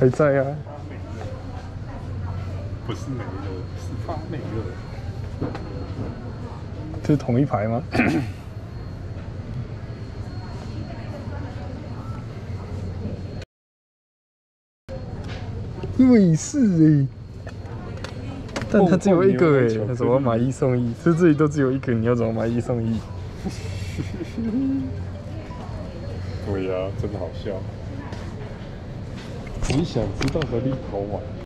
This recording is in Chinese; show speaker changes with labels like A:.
A: 还在啊。
B: 不是没了，是发霉了。
A: 这是同一排吗？瑞士但它只有一个那怎么买一送一？这里都只有一个，你要怎么买一送一？
B: 对呀、真好笑。你想知道何里头买？